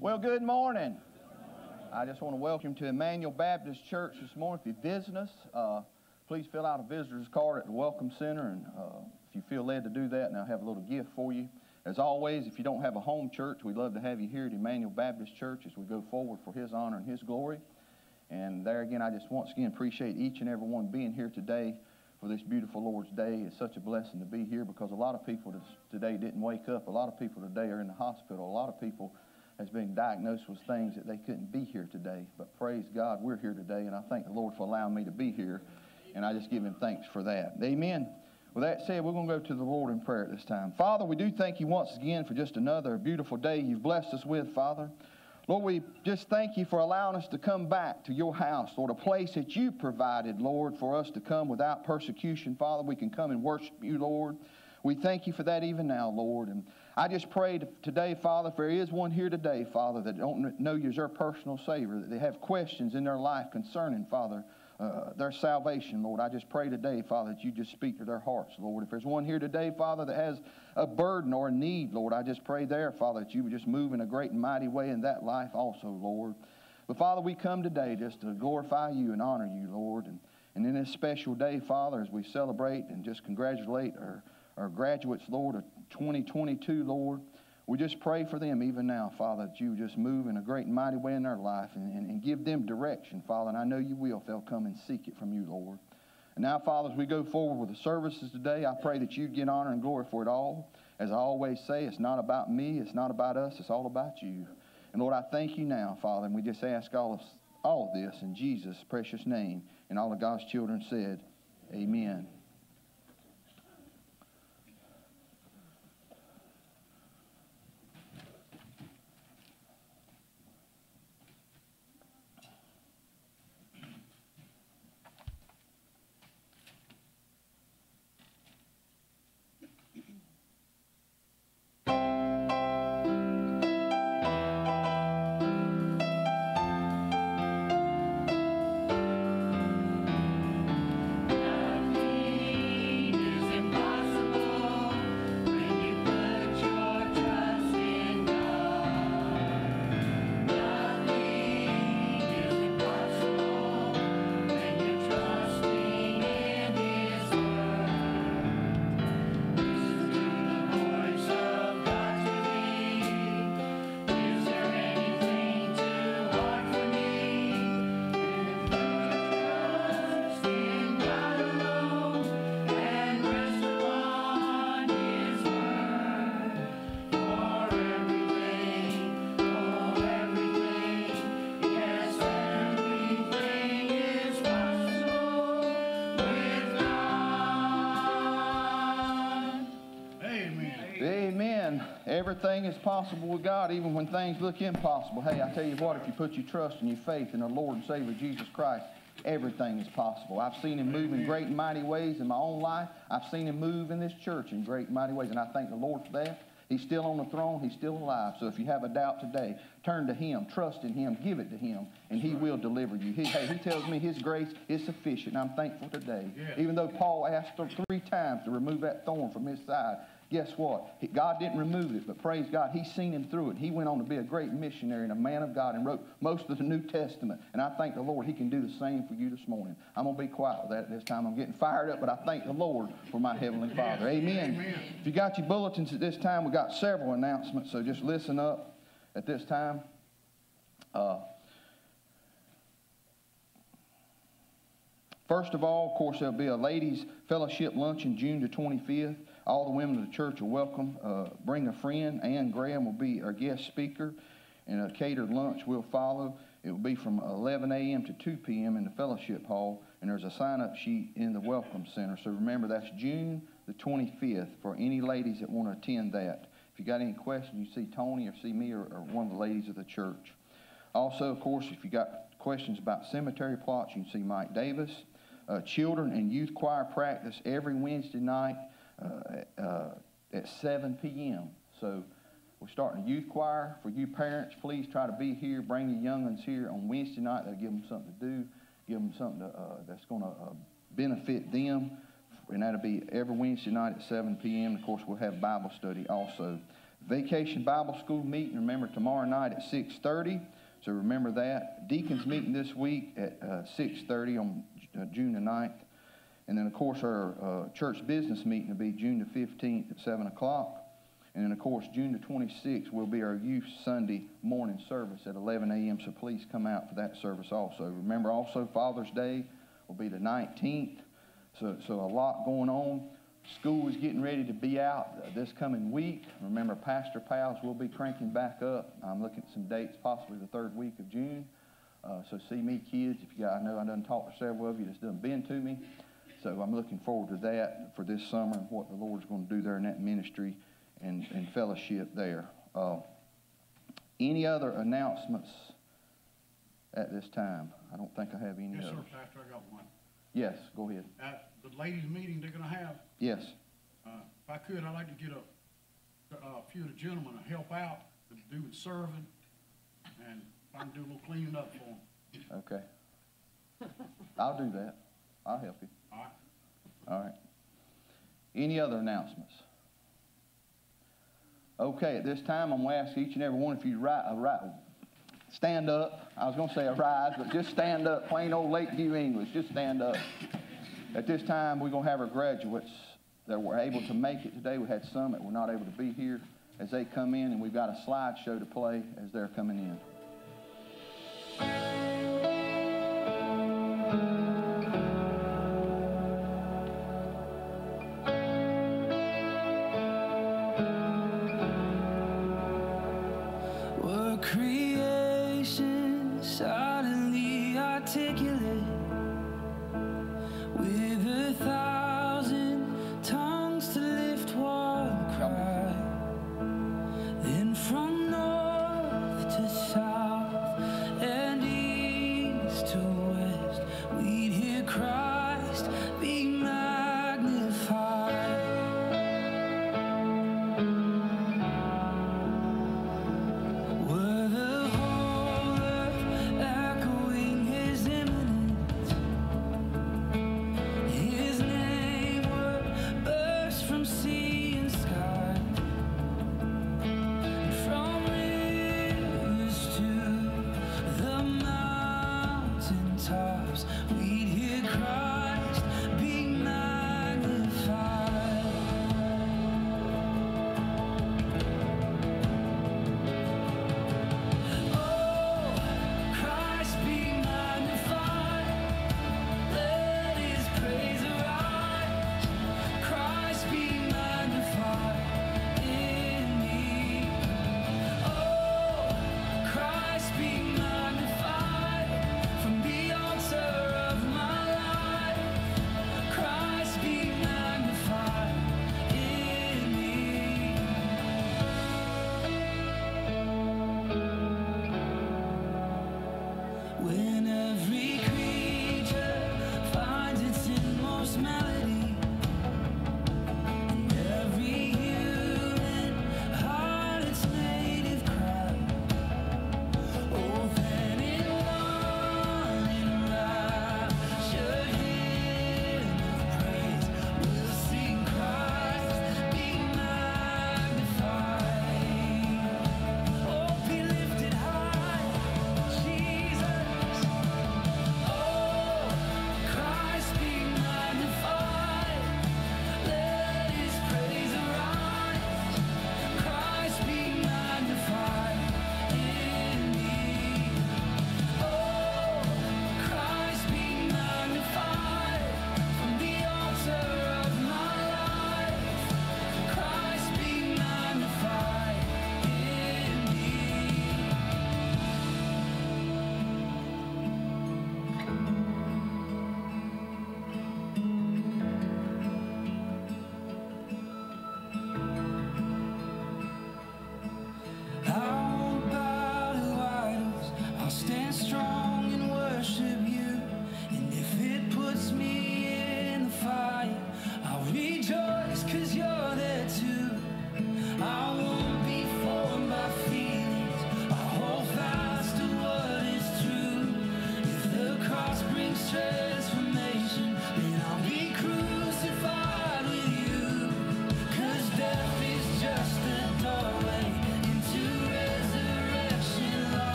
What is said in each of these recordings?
Well, good morning. I just want to welcome you to Emmanuel Baptist Church this morning. If you're visiting us, please fill out a visitor's card at the Welcome Center, and if you feel led to do that, and I'll have a little gift for you. As always, if you don't have a home church, we'd love to have you here at Emmanuel Baptist Church as we go forward for His honor and His glory. And there again, I just once again appreciate each and every one being here today for this beautiful Lord's Day. It's such a blessing to be here because a lot of people today didn't wake up. A lot of people today are in the hospital. A lot of people has been diagnosed with things that they couldn't be here today. But praise God, we're here today, and I thank the Lord for allowing me to be here, and I just give Him thanks for that. Amen. With that said, we're going to go to the Lord in prayer at this time. Father, we do thank You once again for just another beautiful day You've blessed us with, Father. Lord, we just thank You for allowing us to come back to Your house, Lord, a place that You provided, Lord, for us to come without persecution. Father, we can come and worship You, Lord. We thank You for that even now, Lord. And I just pray today, Father, if there is one here today, Father, that don't know You as their personal Savior, that they have questions in their life concerning, Father, their salvation, Lord. I just pray today, Father, that You just speak to their hearts, Lord. If there's one here today, Father, that has a burden or a need, Lord, I just pray there, Father, that You would just move in a great and mighty way in that life also, Lord. But, Father, we come today just to glorify You and honor You, Lord. And in this special day, Father, as we celebrate and just congratulate our graduates, Lord, of 2022, Lord, we just pray for them even now, Father, that You just move in a great and mighty way in their life and give them direction, Father, and I know You will if they'll come and seek it from You, Lord. And now, Father, as we go forward with the services today, I pray that You get honor and glory for it all. As I always say, it's not about me, it's not about us, it's all about You. And Lord, I thank You now, Father, and we just ask all of this in Jesus' precious name. And all of God's children said, amen. Everything is possible with God, even when things look impossible. Hey, I tell you what, if you put your trust and your faith in our Lord and Savior Jesus Christ, everything is possible. I've seen Him move in great and mighty ways in my own life. I've seen Him move in this church in great and mighty ways, and I thank the Lord for that. He's still on the throne. He's still alive. So if you have a doubt today, turn to Him, trust in Him, give it to Him, and He will deliver you. He tells me His grace is sufficient, and I'm thankful today. Yeah. Even though Paul asked 3 times to remove that thorn from his side, guess what? God didn't remove it, but praise God, He's seen him through it. He went on to be a great missionary and a man of God and wrote most of the New Testament. And I thank the Lord He can do the same for you this morning. I'm going to be quiet with that at this time. I'm getting fired up, but I thank the Lord for my Heavenly Father. Amen. Amen. If you got your bulletins at this time, we got several announcements, so just listen up at this time. First of all, of course, there'll be a ladies' fellowship luncheon June the 25th. All the women of the church are welcome. Bring a friend. Ann Graham will be our guest speaker, and a catered lunch will follow. It will be from 11 a.m. to 2 p.m. in the fellowship hall, and there's a sign-up sheet in the Welcome Center. So remember, that's June the 25th for any ladies that want to attend that. If you got any questions, you see Tony or see me or one of the ladies of the church. Also, of course, if you got questions about cemetery plots, you can see Mike Davis. Children and youth choir practice every Wednesday night at 7 p.m. So we're starting a youth choir. For you parents, please try to be here. Bring your young ones here on Wednesday night. That'll give them something to do, give them something that's going to benefit them. And that'll be every Wednesday night at 7 p.m. Of course, we'll have Bible study also Vacation Bible School meeting, remember, tomorrow night at 6:30. So remember that. Deacons meeting this week at 6:30 on June the 9th. And then, of course, our church business meeting will be June the 15th at 7 o'clock. And then, of course, June the 26th will be our Youth Sunday morning service at 11 a.m. So please come out for that service also. Remember also Father's Day will be the 19th. So a lot going on. School is getting ready to be out this coming week. Remember, Pastor Pals will be cranking back up. I'm looking at some dates, possibly the third week of June. So see me, kids. If you got, I know I done talked to several of you that's done been to me. So I'm looking forward to that for this summer and what the Lord's going to do there in that ministry and fellowship there. Any other announcements at this time? I don't think I have any others. Yes, sir, Pastor, I got one. Yes, go ahead. At the ladies' meeting they're going to have, Yes. if I could, I'd like to get a few of the gentlemen to help out to do with serving, and if I can do a little cleaning up for them. Okay. I'll do that. I'll help you. All right. All right. Any other announcements? Okay, at this time, I'm going to ask each and every one of you to stand up. I was going to say arise, but just stand up. Plain old Lakeview English. Just stand up. At this time, we're going to have our graduates that were able to make it today. We had some that were not able to be here as they come in, and we've got a slideshow to play as they're coming in. Creation suddenly articulate with 1,000 tongues to lift one cry. Then from north to south and east to west, we'd hear Christ be magnified. Were the whole earth echoing his imminence?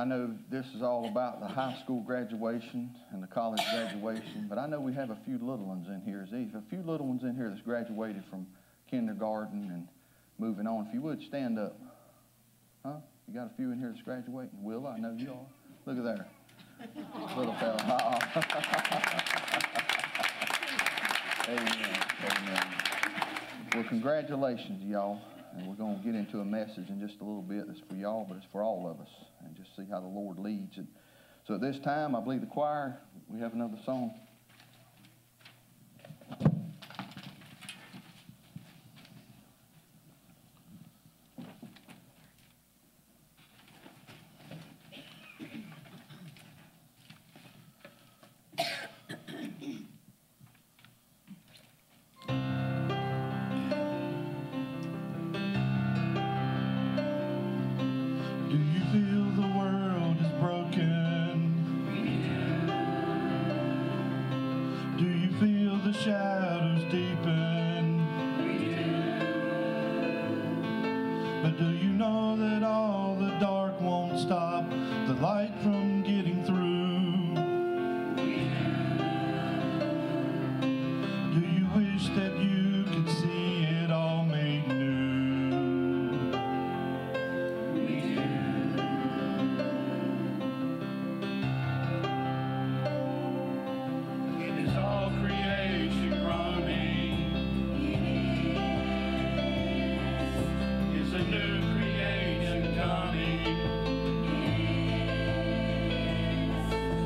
I know this is all about the high school graduation and the college graduation, but I know we have a few little ones in here. Is a few little ones in here that's graduated from kindergarten and moving on. If you would, stand up. Huh? You got a few in here that's graduating? Will, I know you are. Look at there. Little fella. Amen. Amen. Well, congratulations, y'all. And we're going to get into a message in just a little bit that's for y'all, but it's for all of us. And just see how the Lord leads. And so at this time, I believe the choir, we have another song. Shadows deepen. But do you know that all the dark won't stop the light from getting through? Do you wish that you could see it all made new? It is all creation groaning. It's a new creation coming.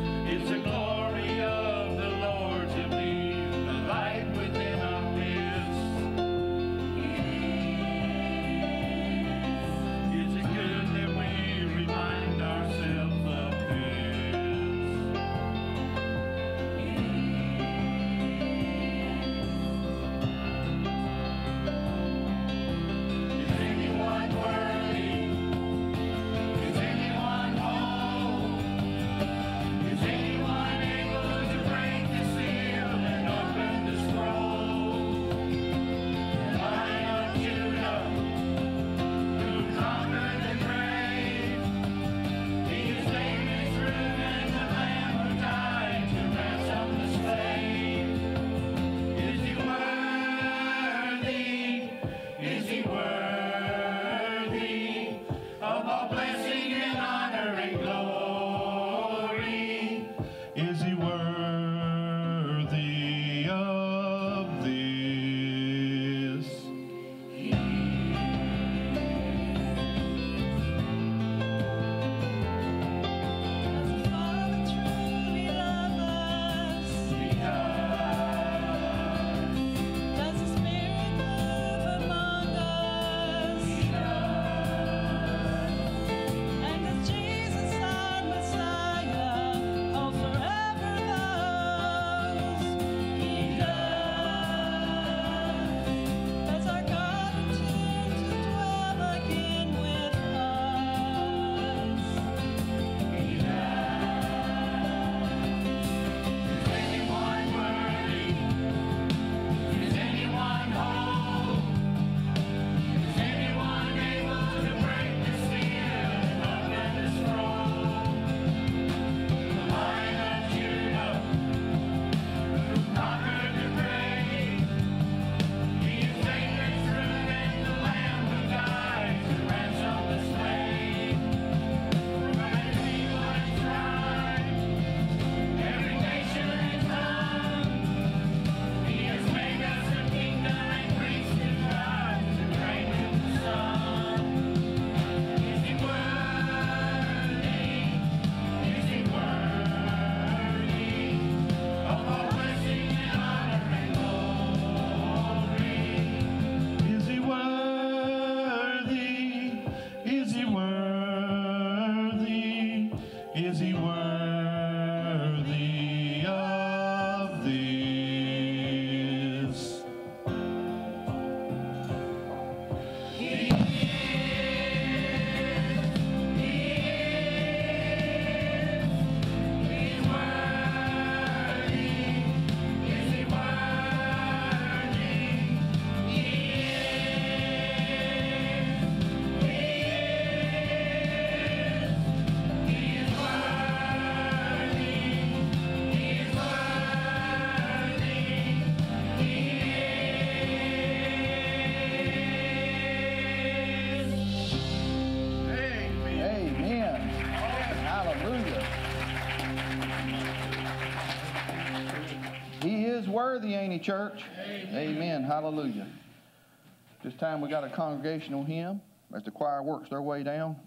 worthy, ain't he, church? Amen. Hallelujah. This time we got a congregational hymn as the choir works their way down.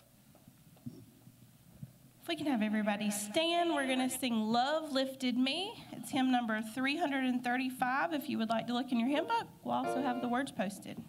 If we can have everybody stand, we're going to sing Love Lifted Me. It's hymn number 335. If you would like to look in your hymn book, we'll also have the words posted.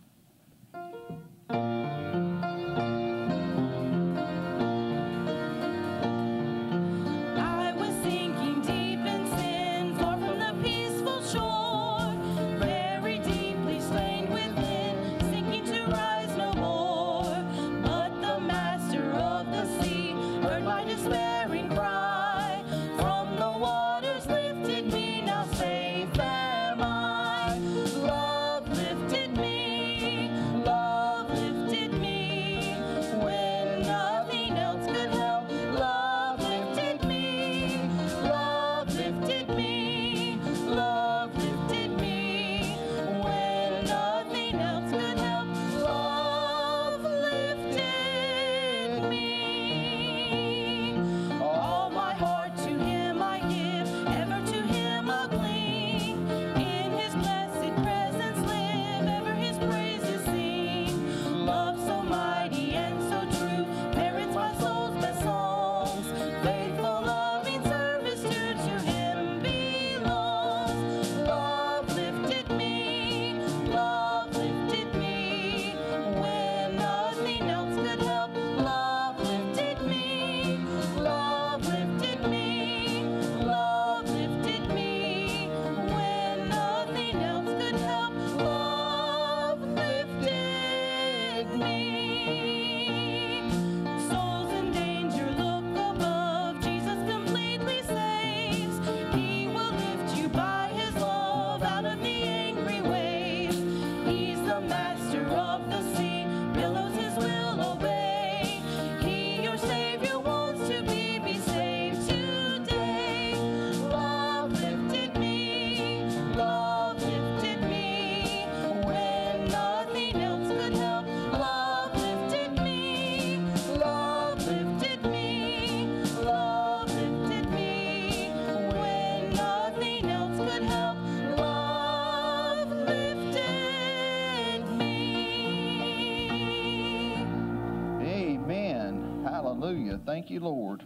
Thank you, Lord.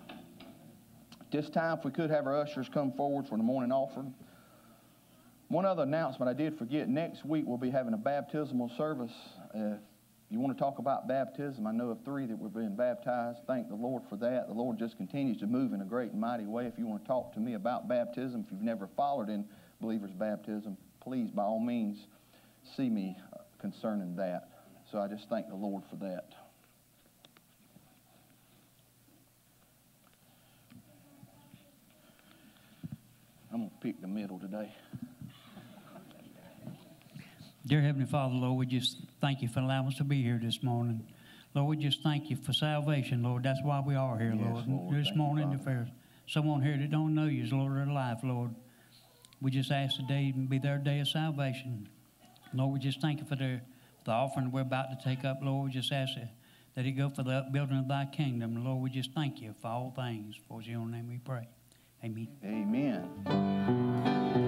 At this time, if we could have our ushers come forward for the morning offering. One other announcement I did forget. Next week, we'll be having a baptismal service. If you want to talk about baptism, I know of 3 that were being baptized. Thank the Lord for that. The Lord just continues to move in a great and mighty way. If you want to talk to me about baptism, if you've never followed in believers' baptism, please, by all means, see me concerning that. So I just thank the Lord for that. I'm going to pick the middle today. Dear Heavenly Father, Lord, we just thank you for allowing us to be here this morning. Lord, we just thank you for salvation, Lord. That's why we are here, Yes, Lord. Lord. This Thank morning, you, if there's someone here that don't know you as Lord of their life, Lord, we just ask today to be their day of salvation. Lord, we just thank you for the offering we're about to take up, Lord. We just ask that it go for the upbuilding of thy kingdom. Lord, we just thank you for all things. For your name we pray. Amen. Amen.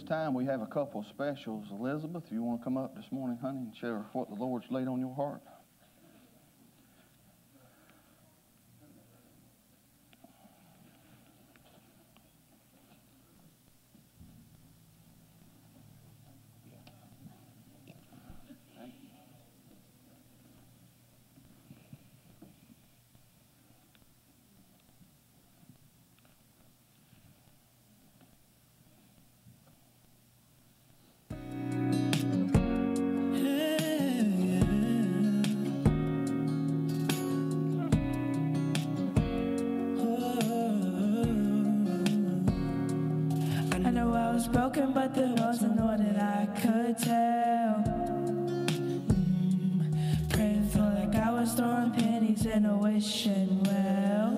time, we have a couple of specials. Elizabeth, you want to come up this morning, honey, and share what the Lord's laid on your heart? Broken, but there wasn't more that I could tell. Praying for like I was throwing pennies in a wishing well.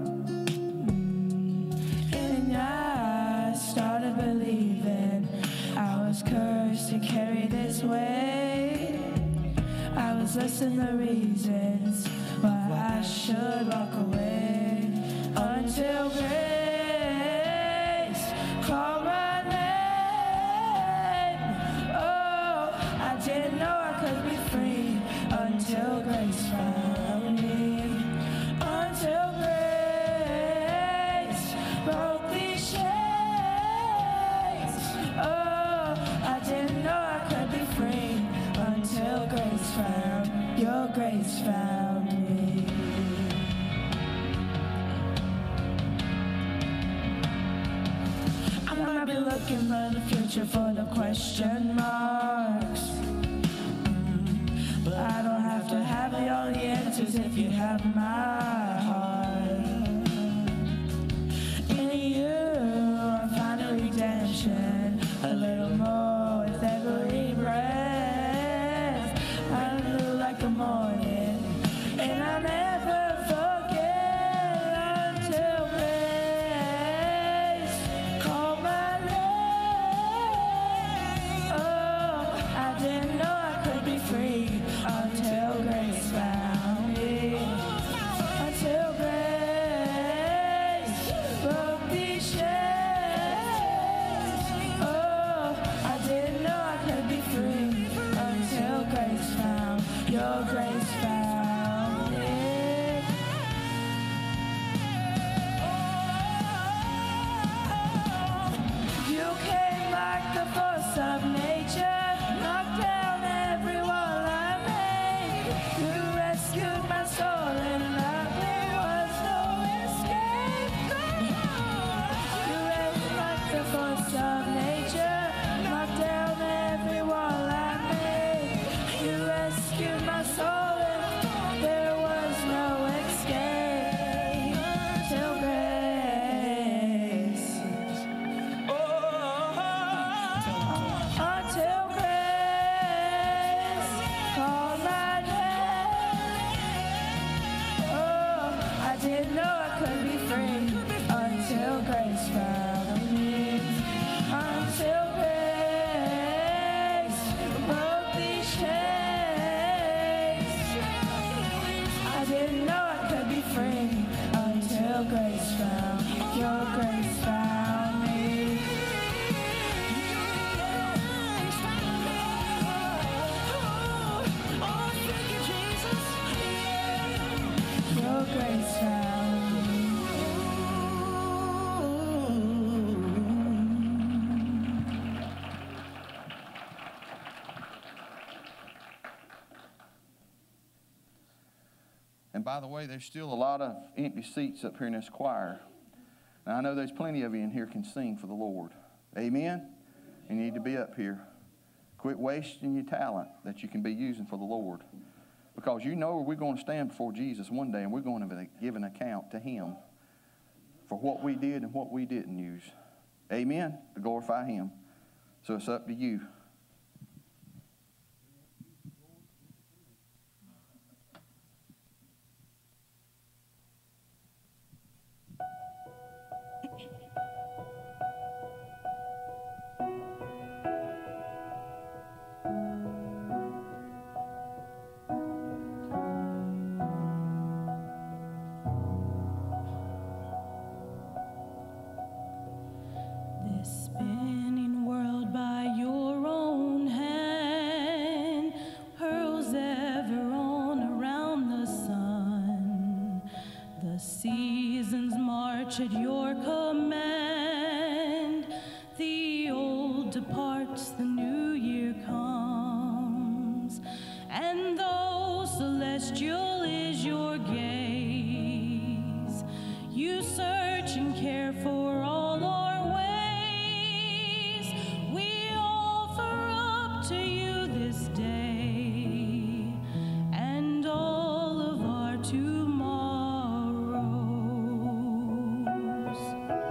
And I started believing I was cursed to carry this weight. I was listing the reasons why I should walk away until grace called my until grace found me, until grace broke these chains. Oh, I didn't know I could be free until grace found, your grace found me. I might be looking for the future for the question marks. But I don't have to have all the answers if you have my heart. In you, I'm finding redemption, a little more with every breath. I feel like the morning, and I never forget until grace called my name. Oh, I didn't know I could be free until grace found me, until grace broke these chains. Oh, I didn't know I could be free until grace found, your grace found me. You came like the force of nature, knocked down every wall I made. You rescued my soul and there was no escape. You raised like the force of nature, knocked down every wall I made. You rescued my soul and there was no escape. Till grace, until grace called my name. Oh, I didn't know I could be free until grace found me, until grace broke these chains. I didn't know I could be free until grace found, your grace found me. Your grace found me. And by the way, there's still a lot of empty seats up here in this choir. Now, I know there's plenty of you in here can sing for the Lord. Amen? You need to be up here. Quit wasting your talent that you can be using for the Lord. Because you know we're going to stand before Jesus one day and we're going to give an account to Him for what we did and what we didn't use. Amen? To glorify Him. So it's up to you. This spinning world crouch at your command. The old departs, the new year comes, and though celestial is your gaze, you search and care for all our ways. We offer up to you this day and all of our tomorrows.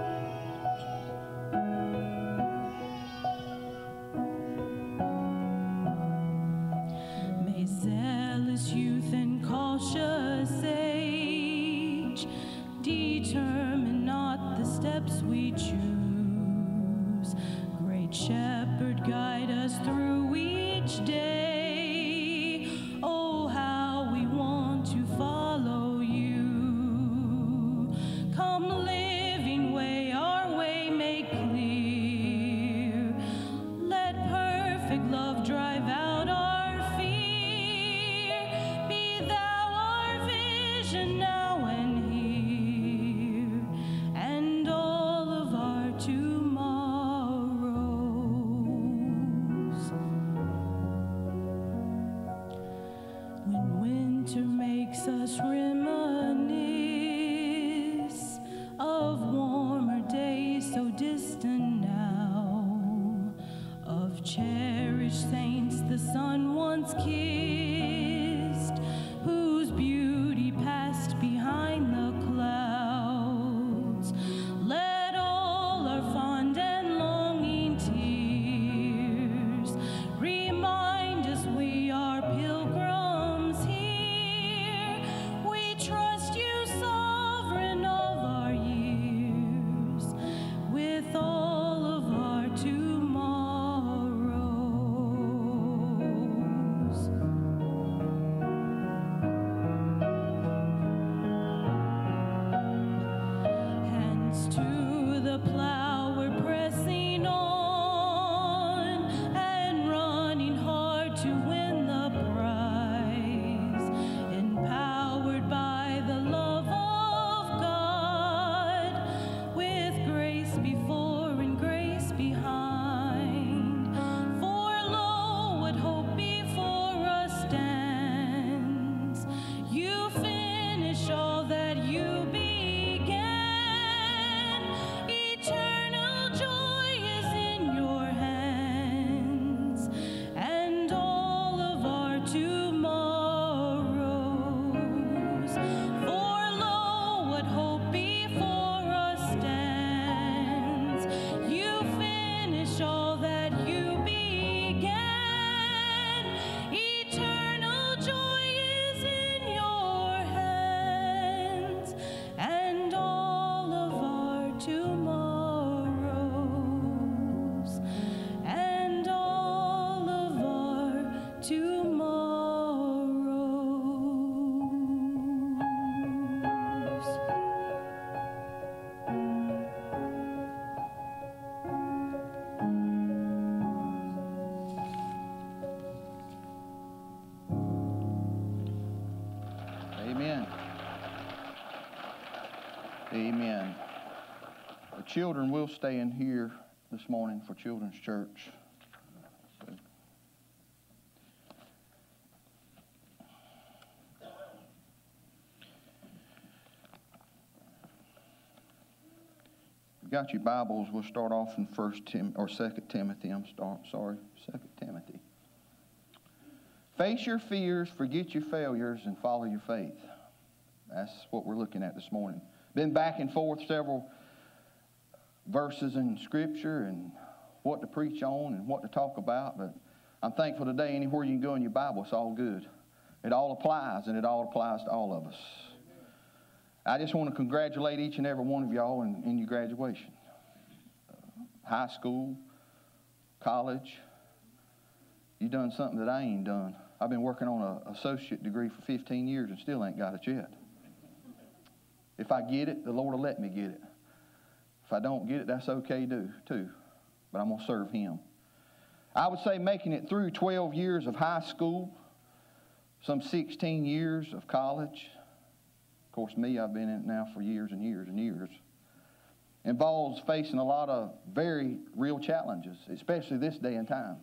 May zealous youth and cautious age determine not the steps we choose. Great Shepherd, guide us through each day. Oh, how we want to follow you. Come, living way, our way make clear. Let perfect love drive out our fear. Be thou our vision now and here, and all of our tomorrows. When winter makes us reminisce of warmer days so distant now, of cherished saints the sun once kissed, whose beauty passed behind the clouds. Let all our fond and longing tears remind us we are pilgrims here. We trust you, sovereign of our years, with all of our tomorrows. Hands to the plow, we're pressing on and running hard to win the prize, empowered by the love of God, with grace before and grace behind. For lo, what hope before us stands. You finish all that you began. Eternal joy is in your hands, and all of our tomorrows. For lo, what hope before us stands. You finish all that you began. Eternal joy is in your hands, and all of our tomorrows, and all of our tomorrows. Amen. Amen. The children will stay in here this morning for Children's Church. You've got your Bibles. We'll start off in 2 Timothy. 2 Timothy. Face your fears, forget your failures, and follow your faith. That's what we're looking at this morning. Been back and forth several verses in Scripture and what to preach on and what to talk about, but I'm thankful today anywhere you can go in your Bible, it's all good. It all applies, and it all applies to all of us. I just want to congratulate each and every one of y'all in your graduation. High school, college, you done something that I ain't done. I've been working on an associate degree for 15 years and still ain't got it yet. If I get it, the Lord will let me get it. If I don't get it, that's okay too. But I'm going to serve Him. I would say making it through 12 years of high school, some 16 years of college. Of course, me, I've been in it now for years and years and years. involves facing a lot of very real challenges, especially this day and time.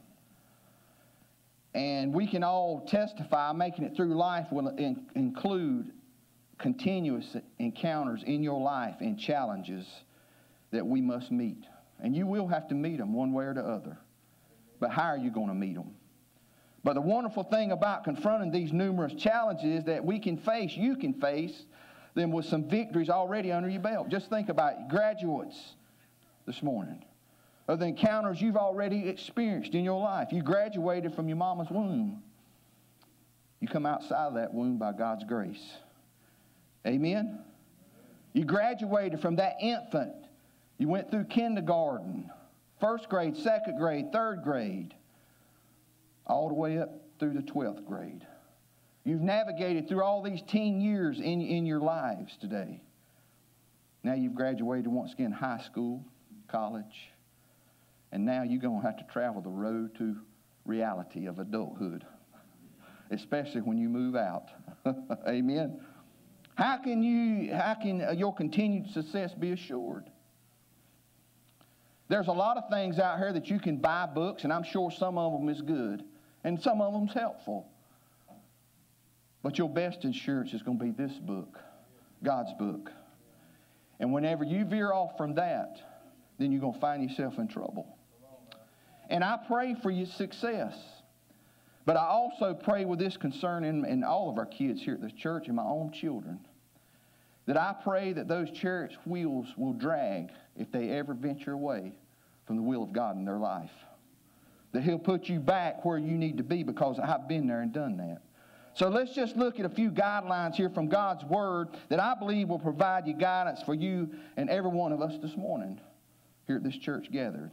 And we can all testify making it through life will include continuous encounters in your life and challenges that we must meet. And you will have to meet them one way or the other. But how are you going to meet them? But the wonderful thing about confronting these numerous challenges is that you can face them with some victories already under your belt. Just think about it. Graduates this morning, of the encounters you've already experienced in your life. You graduated from your mama's womb. You come outside of that womb by God's grace. Amen? You graduated from that infant. You went through kindergarten, first grade, second grade, third grade, all the way up through the 12th grade. You've navigated through all these teen years in your lives today. Now you've graduated once again high school, college, and now you're going to have to travel the road to reality of adulthood, especially when you move out. Amen. How can your continued success be assured? There's a lot of things out here that you can buy books, and I'm sure some of them is good, and some of them's helpful. But your best insurance is going to be this book, God's book. And whenever you veer off from that, then you're going to find yourself in trouble. And I pray for your success. But I also pray with this concern in all of our kids here at this church and my own children, that I pray that those chariot wheels will drag if they ever venture away from the will of God in their life. That He'll put you back where you need to be, because I've been there and done that. So let's just look at a few guidelines here from God's Word that I believe will provide you guidance for you and every one of us this morning here at this church gathered.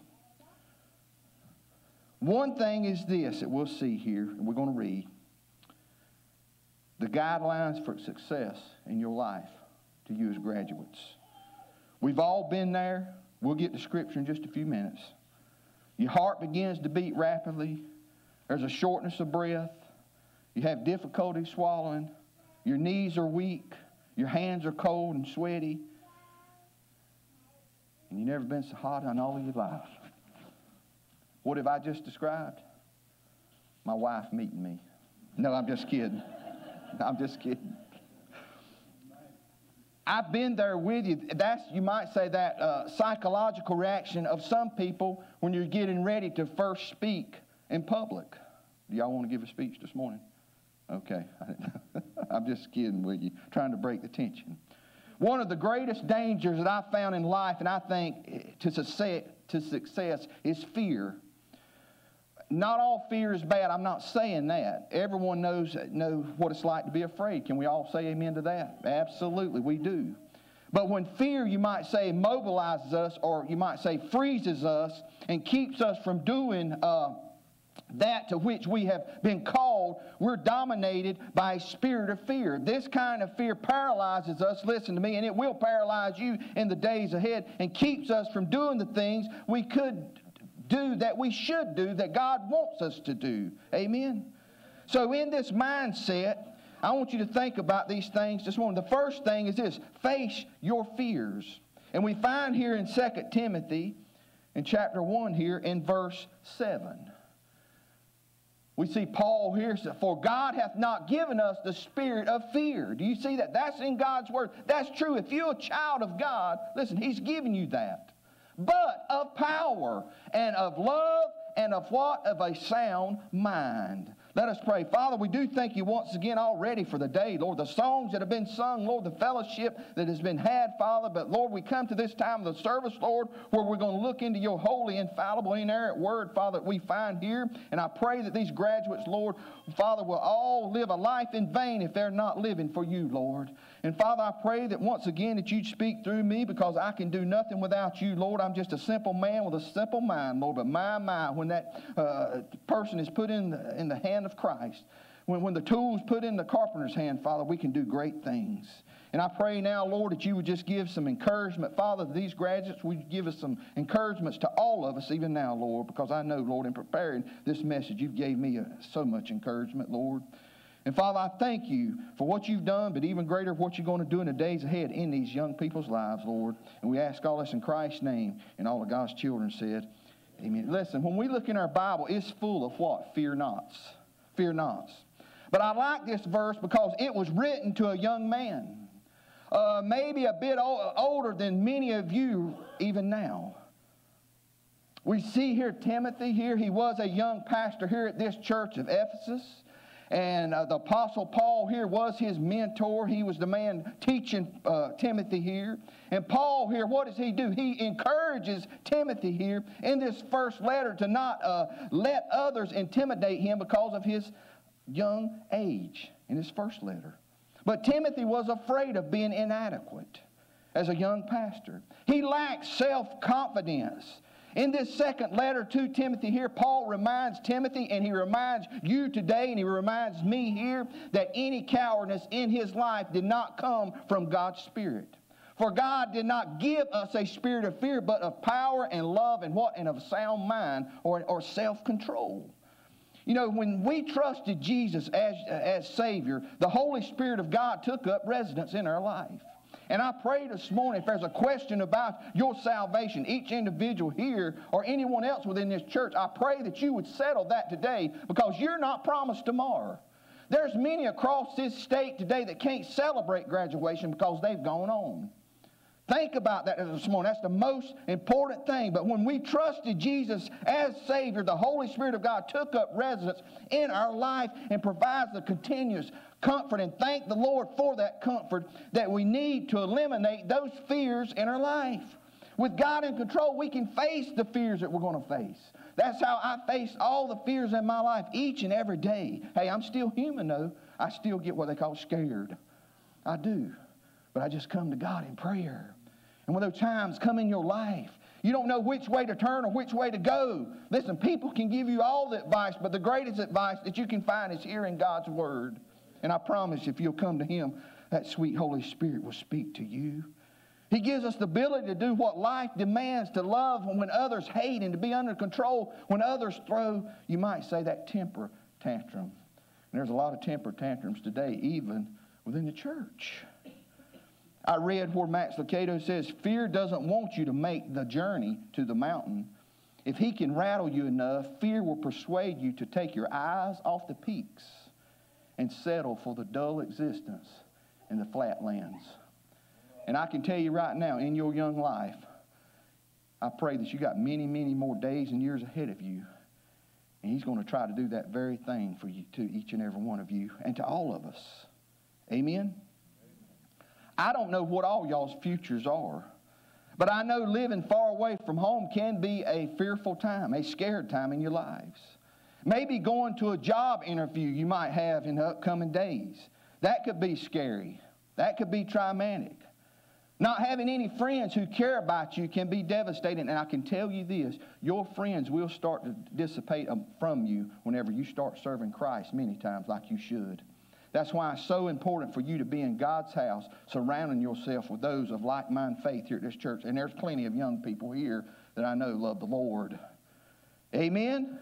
One thing is this that we'll see here, and we're going to read. The guidelines for success in your life to you as graduates. We've all been there. We'll get to Scripture in just a few minutes. Your heart begins to beat rapidly. There's a shortness of breath. You have difficulty swallowing. Your knees are weak. Your hands are cold and sweaty. And you've never been so hot in all of your life. What have I just described? My wife meeting me. No, I'm just kidding. I'm just kidding. I've been there with you. That's, you might say, that psychological reaction of some people when you're getting ready to first speak in public. Do y'all want to give a speech this morning? Okay. I'm just kidding with you, trying to break the tension. One of the greatest dangers that I've found in life, and I think to success, is fear. Not all fear is bad. I'm not saying that. Everyone knows what it's like to be afraid. Can we all say amen to that? Absolutely, we do. But when fear, you might say, mobilizes us, or you might say freezes us and keeps us from doing that to which we have been called, we're dominated by a spirit of fear. This kind of fear paralyzes us, listen to me, and it will paralyze you in the days ahead, and keeps us from doing the things we could do, that we should do, that God wants us to do. Amen? So in this mindset, I want you to think about these things this morning. The first thing is this: face your fears. And we find here in 2 Timothy, in chapter 1 here, in verse 7. We see Paul here says, "For God hath not given us the spirit of fear." Do you see that? That's in God's Word. That's true. If you're a child of God, listen, He's given you that. But of power and of love and of what? Of a sound mind. Let us pray. Father, we do thank you once again already for the day, Lord, the songs that have been sung, Lord, the fellowship that has been had, Father. But, Lord, we come to this time of the service, Lord, where we're going to look into your holy, infallible, inerrant word, Father, that we find here. And I pray that these graduates, Lord, Father, will all live a life in vain if they're not living for you, Lord. And, Father, I pray that once again that you'd speak through me, because I can do nothing without you, Lord. I'm just a simple man with a simple mind, Lord. But my, when that person is put in the hand of Christ, when the tool is put in the carpenter's hand, Father, we can do great things. And I pray now, Lord, that you would just give some encouragement, Father, to these graduates. Would you give us some encouragements to all of us even now, Lord, because I know, Lord, in preparing this message, you've gave me so much encouragement, Lord. And Father, I thank you for what you've done, but even greater what you're going to do in the days ahead in these young people's lives, Lord. And we ask all this in Christ's name. And all of God's children said, amen. Listen, when we look in our Bible, it's full of what? Fear nots. Fear nots. But I like this verse because it was written to a young man. Maybe a bit older than many of you even now. We see here Timothy here. He was a young pastor here at this church of Ephesus. And the Apostle Paul here was his mentor. He was the man teaching Timothy here. And Paul here, what does he do? He encourages Timothy here in this first letter to not let others intimidate him because of his young age in his first letter. But Timothy was afraid of being inadequate as a young pastor. He lacked self-confidence. In this second letter to Timothy here, Paul reminds Timothy, and he reminds you today, and he reminds me here, that any cowardice in his life did not come from God's Spirit. For God did not give us a spirit of fear, but of power and love and what? And of a sound mind or self-control. You know, when we trusted Jesus as Savior, the Holy Spirit of God took up residence in our life. And I pray this morning, if there's a question about your salvation, each individual here or anyone else within this church, I pray that you would settle that today, because you're not promised tomorrow. There's many across this state today that can't celebrate graduation because they've gone on. Think about that this morning. That's the most important thing. But when we trusted Jesus as Savior, the Holy Spirit of God took up residence in our life and provides the continuous comfort. And thank the Lord for that comfort that we need to eliminate those fears in our life. With God in control, we can face the fears that we're going to face. That's how I face all the fears in my life each and every day. Hey, I'm still human, though. I still get what they call scared. I do. But I just come to God in prayer. And when those times come in your life, you don't know which way to turn or which way to go. Listen, people can give you all the advice, but the greatest advice that you can find is here in God's Word. And I promise if you'll come to Him, that sweet Holy Spirit will speak to you. He gives us the ability to do what life demands, to love when others hate and to be under control when others throw, you might say, that temper tantrum. And there's a lot of temper tantrums today, even within the church. I read where Max Lucado says, fear doesn't want you to make the journey to the mountain. If he can rattle you enough, fear will persuade you to take your eyes off the peaks and settle for the dull existence in the flatlands. And I can tell you right now, in your young life, I pray that you got many, many more days and years ahead of you. And He's going to try to do that very thing for you, to each and every one of you, and to all of us. Amen? I don't know what all y'all's futures are, but I know living far away from home can be a fearful time, a scared time in your lives. Maybe going to a job interview you might have in the upcoming days. That could be scary. That could be traumatic. Not having any friends who care about you can be devastating. And I can tell you this, your friends will start to dissipate from you whenever you start serving Christ many times like you should. That's why it's so important for you to be in God's house, surrounding yourself with those of like-minded faith here at this church. And there's plenty of young people here that I know love the Lord. Amen?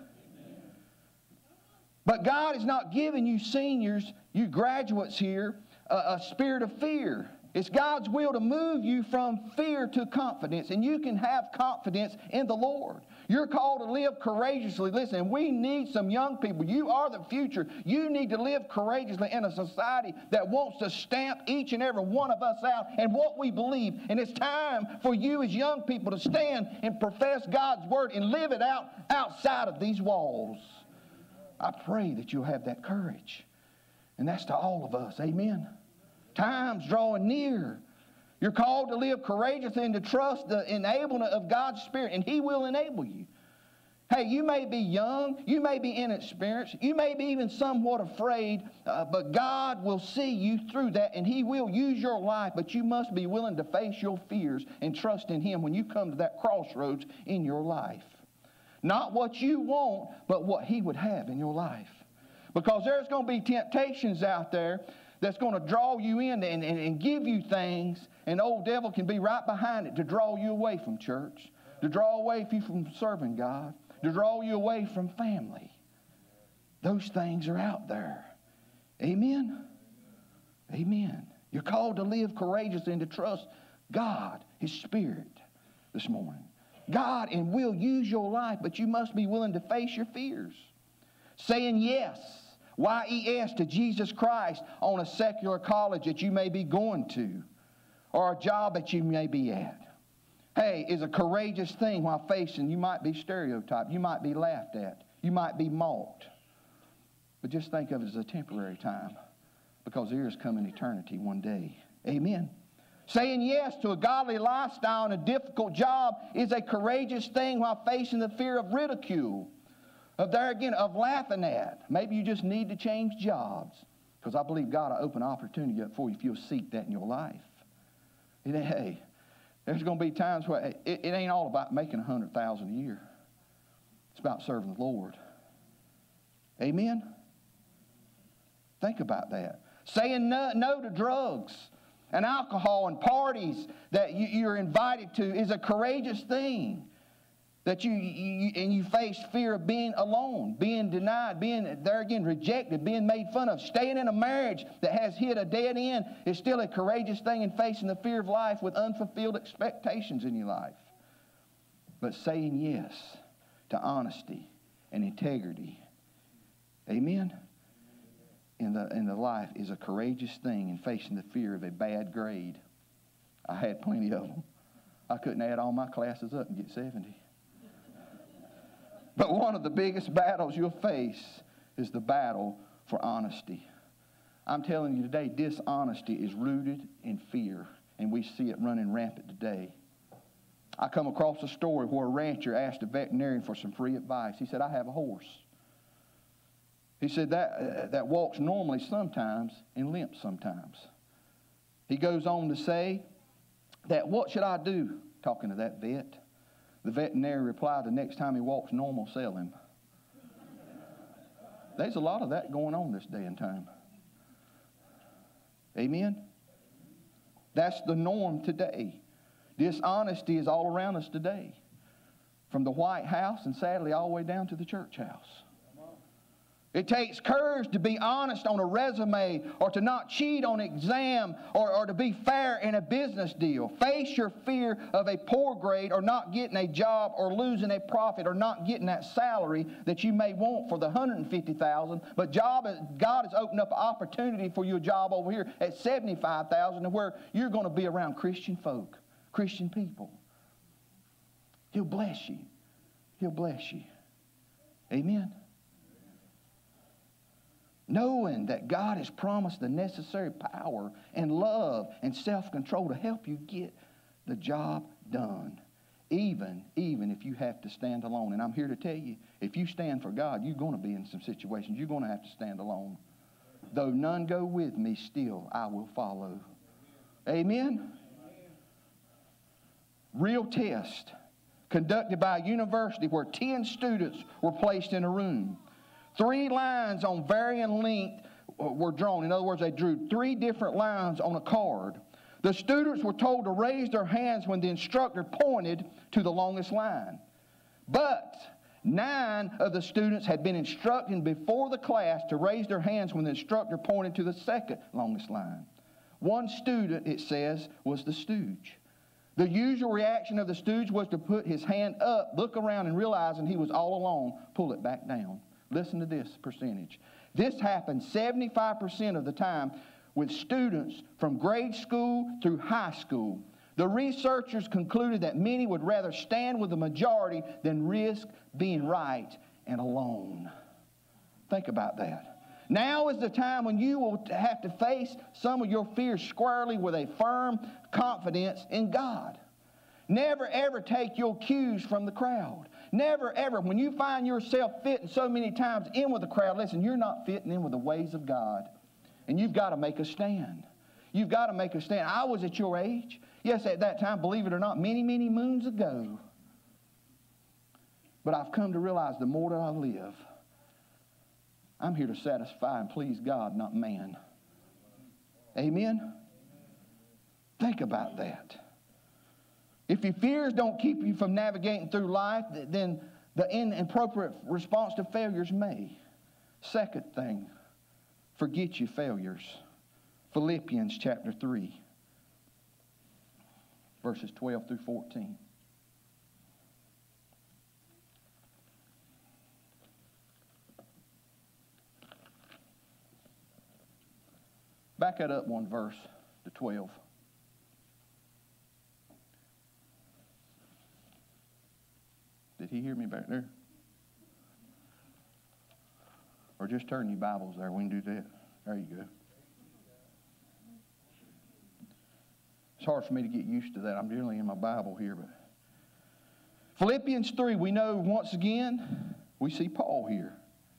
But God is not giving you seniors, you graduates here, a spirit of fear. It's God's will to move you from fear to confidence, and you can have confidence in the Lord. You're called to live courageously. Listen, we need some young people. You are the future. You need to live courageously in a society that wants to stamp each and every one of us out and what we believe. And it's time for you as young people to stand and profess God's Word and live it out outside of these walls. I pray that you'll have that courage. And that's to all of us. Amen. Time's drawing near. You're called to live courageously and to trust the enablement of God's Spirit, and He will enable you. Hey, you may be young, you may be inexperienced, you may be even somewhat afraid, but God will see you through that, and He will use your life, but you must be willing to face your fears and trust in Him when you come to that crossroads in your life. Not what you want, but what He would have in your life. Because there's going to be temptations out there that's going to draw you in and give you things, and the old devil can be right behind it to draw you away from church, to draw away you from serving God, to draw you away from family. Those things are out there. Amen? Amen. You're called to live courageously and to trust God, His Spirit, this morning. God and will use your life, but you must be willing to face your fears. Saying yes, Y-E-S, to Jesus Christ on a secular college that you may be going to, or a job that you may be at, hey, is a courageous thing while facing, you might be stereotyped, you might be laughed at, you might be mocked. But just think of it as a temporary time, because there is coming eternity one day. Amen. Saying yes to a godly lifestyle and a difficult job is a courageous thing while facing the fear of ridicule, of laughing at. Maybe you just need to change jobs, because I believe God will open opportunity up for you if you'll seek that in your life. Hey, there's going to be times where it ain't all about making $100,000 a year. It's about serving the Lord. Amen? Think about that. Saying no to drugs and alcohol and parties that you're invited to is a courageous thing. That you face fear of being alone, being denied, being rejected, being made fun of. Staying in a marriage that has hit a dead end is still a courageous thing in facing the fear of life with unfulfilled expectations in your life. But saying yes to honesty and integrity, amen, in the life is a courageous thing in facing the fear of a bad grade. I had plenty of them. I couldn't add all my classes up and get 70. But one of the biggest battles you'll face is the battle for honesty. I'm telling you today, dishonesty is rooted in fear, and we see it running rampant today. I come across a story where a rancher asked a veterinarian for some free advice. He said, I have a horse. He said, that walks normally sometimes and limps sometimes. He goes on to say that, what should I do? Talking to that vet. The veterinarian replied, the next time he walks normal, sell him. There's a lot of that going on this day and time. Amen? That's the norm today. Dishonesty is all around us today. From the White House and sadly all the way down to the church house. It takes courage to be honest on a resume, or to not cheat on an exam, or to be fair in a business deal. Face your fear of a poor grade, or not getting a job, or losing a profit, or not getting that salary that you may want for the $150,000. But God has opened up an opportunity for you, a job over here at $75,000, where you're going to be around Christian folk, Christian people. He'll bless you. He'll bless you. Amen. Knowing that God has promised the necessary power and love and self-control to help you get the job done, even if you have to stand alone. And I'm here to tell you, if you stand for God, you're going to be in some situations. You're going to have to stand alone. Though none go with me, still I will follow. Amen? Real test conducted by a university where 10 students were placed in a room. 3 lines on varying length were drawn. In other words, they drew 3 different lines on a card. The students were told to raise their hands when the instructor pointed to the longest line. But 9 of the students had been instructed before the class to raise their hands when the instructor pointed to the second longest line. One student, it says, was the stooge. The usual reaction of the stooge was to put his hand up, look around, and realizing he was all alone, pull it back down. Listen to this percentage. This happens 75% of the time with students from grade school through high school. The researchers concluded that many would rather stand with the majority than risk being right and alone. Think about that. Now is the time when you will have to face some of your fears squarely with a firm confidence in God. Never ever take your cues from the crowd. Never ever, when you find yourself fitting so many times in with the crowd, listen, you're not fitting in with the ways of God. And you've got to make a stand. You've got to make a stand. I was at your age. Yes, at that time, believe it or not, many, many moons ago. But I've come to realize the more that I live, I'm here to satisfy and please God, not man. Amen? Think about that. If your fears don't keep you from navigating through life, then the inappropriate response to failures may. Second thing, forget your failures. Philippians chapter 3, verses 12 through 14. Back that up one verse to 12. Did he hear me back there? Or just turn your Bibles there. We can do that. There you go. It's hard for me to get used to that. I'm generally in my Bible here. But Philippians 3, we know once again, we see Paul here.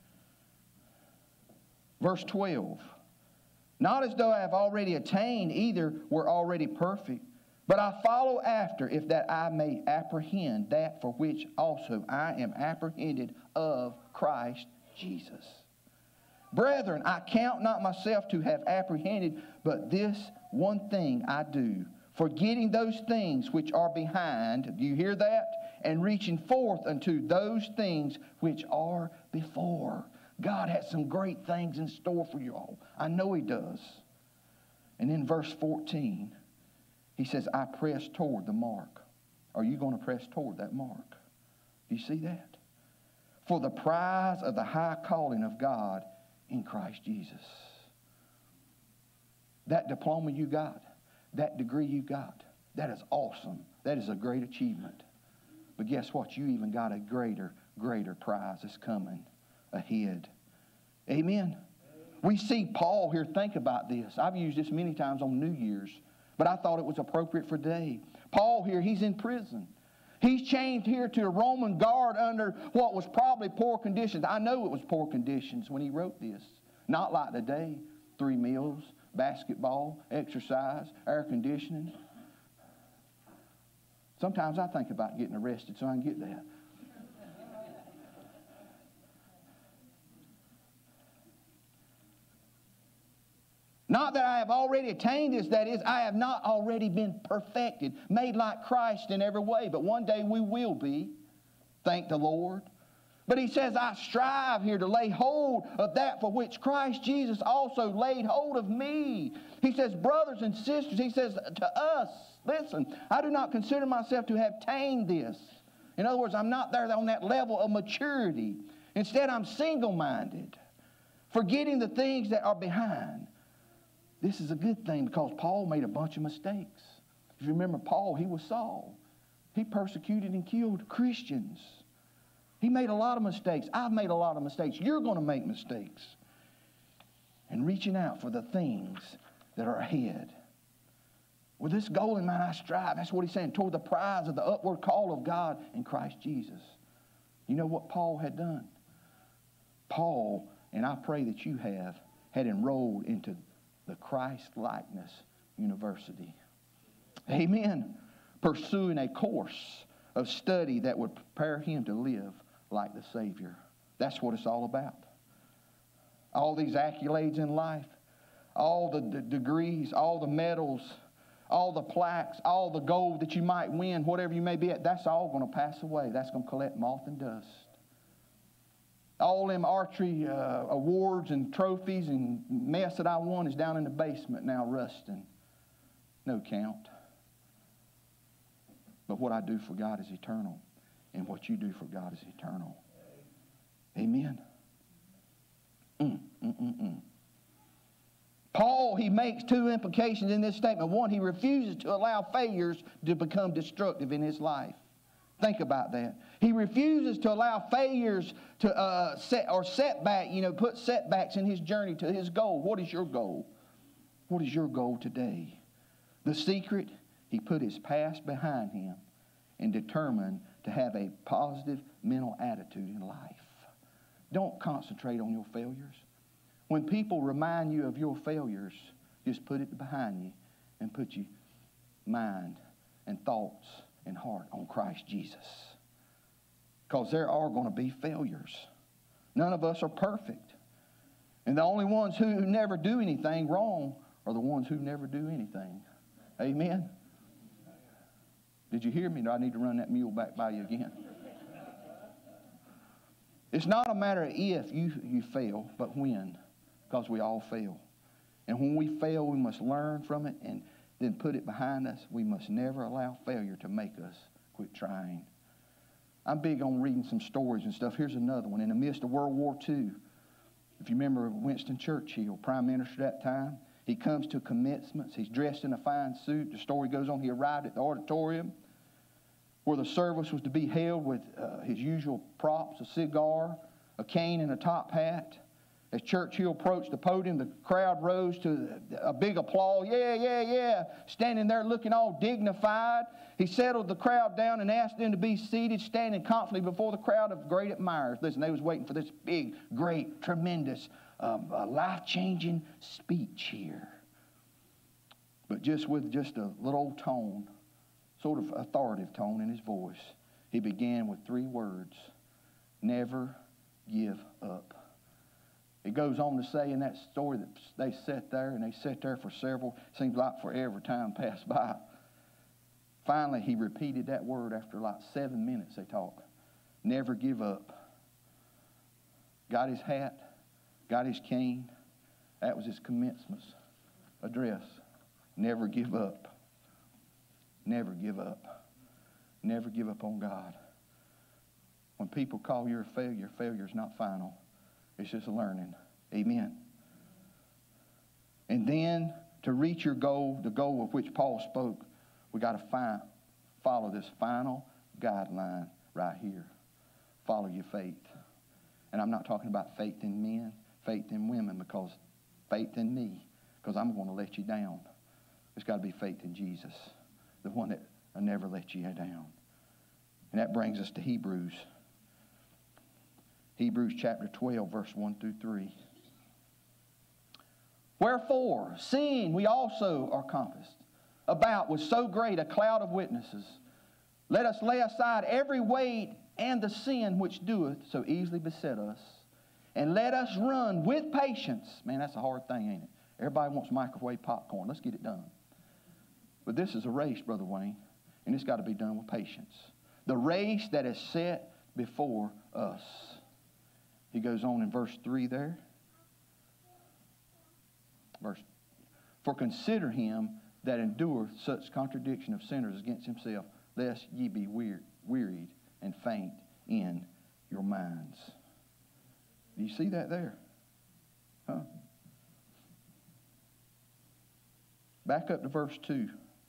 Verse 12. Not as though I have already attained, either were already perfect, but I follow after, if that I may apprehend that for which also I am apprehended of Christ Jesus. Brethren, I count not myself to have apprehended, but this one thing I do, forgetting those things which are behind, do you hear that? And reaching forth unto those things which are before. God has some great things in store for you all. I know He does. And in verse 14, He says, I press toward the mark. Are you going to press toward that mark? Do you see that? For the prize of the high calling of God in Christ Jesus. That diploma you got, that degree you got, that is awesome. That is a great achievement. But guess what? You even got a greater prize that's coming ahead. Amen. We see Paul here. Think about this. I've used this many times on New Year's, but I thought it was appropriate for today. Paul here, he's in prison. He's chained here to a Roman guard under what was probably poor conditions. I know it was poor conditions when he wrote this. Not like today. 3 meals, basketball, exercise, air conditioning. Sometimes I think about getting arrested so I can get that. Not that I have already attained this, that is, I have not already been perfected, made like Christ in every way, but one day we will be, thank the Lord. But he says, I strive here to lay hold of that for which Christ Jesus also laid hold of me. He says, brothers and sisters, he says to us, listen, I do not consider myself to have attained this. In other words, I'm not there on that level of maturity. Instead, I'm single-minded, forgetting the things that are behind. This is a good thing because Paul made a bunch of mistakes. If you remember Paul, he was Saul. He persecuted and killed Christians. He made a lot of mistakes. I've made a lot of mistakes. You're going to make mistakes. And reaching out for the things that are ahead. With this goal in mind, I strive. That's what he's saying. Toward the prize of the upward call of God in Christ Jesus. You know what Paul had done? Paul, and I pray that you have, had enrolled into the Christ-likeness University. Amen. Pursuing a course of study that would prepare him to live like the Savior. That's what it's all about. All these accolades in life, all the degrees, all the medals, all the plaques, all the gold that you might win, whatever you may be at, that's all going to pass away. That's going to collect moth and dust. All them archery awards and trophies and mess that I won is down in the basement now rusting. No count. But what I do for God is eternal. And what you do for God is eternal. Amen. Paul, he makes 2 implications in this statement. One, he refuses to allow failures to become destructive in his life. Think about that. He refuses to allow failures to put setbacks in his journey to his goal. What is your goal? What is your goal today? The secret, he put his past behind him and determined to have a positive mental attitude in life. Don't concentrate on your failures. When people remind you of your failures, just put it behind you and put your mind and thoughts and heart on Christ Jesus. Because there are going to be failures. None of us are perfect. And the only ones who never do anything wrong are the ones who never do anything. Amen? Did you hear me? Do I need to run that mule back by you again? It's not a matter of if you fail, but when. because we all fail. And when we fail, we must learn from it and then put it behind us. We must never allow failure to make us quit trying. I'm big on reading some stories and stuff. Here's another one. In the midst of World War II, if you remember Winston Churchill, Prime Minister at that time, he comes to commencements. He's dressed in a fine suit. The story goes on. He arrived at the auditorium where the service was to be held with his usual props, a cigar, a cane, and a top hat. As Churchill approached the podium, the crowd rose to a big applause. Yeah, yeah, yeah. Standing there looking all dignified. He settled the crowd down and asked them to be seated, standing confidently before the crowd of great admirers. Listen, they was waiting for this big, great, tremendous, life-changing speech here. But with just a little old tone, sort of authoritative tone in his voice, he began with 3 words: never give up. It goes on to say in that story that they sat there for seems like forever time passed by. Finally, he repeated that word after like 7 minutes they talked. Never give up. Got his hat, got his cane. That was his commencement address. Never give up. Never give up. Never give up on God. When people call you a failure, failure is not final. It's just learning. Amen. And then to reach your goal, the goal of which Paul spoke, we got to follow this final guideline right here. Follow your faith. And I'm not talking about faith in men, faith in women, because faith in me, because I'm going to let you down. It's got to be faith in Jesus, the one that will never let you down. And that brings us to Hebrews. Hebrews chapter 12, verse 1 through 3. Wherefore, seeing we also are compassed about with so great a cloud of witnesses, let us lay aside every weight and the sin which doeth so easily beset us, and let us run with patience. Man, that's a hard thing, ain't it? Everybody wants microwave popcorn. Let's get it done. But this is a race, Brother Wayne, and it's got to be done with patience. The race that is set before us. He goes on in verse 3 there. For consider him that endureth such contradiction of sinners against himself, lest ye be wearied and faint in your minds. Do you see that there? Huh? Back up to verse 2.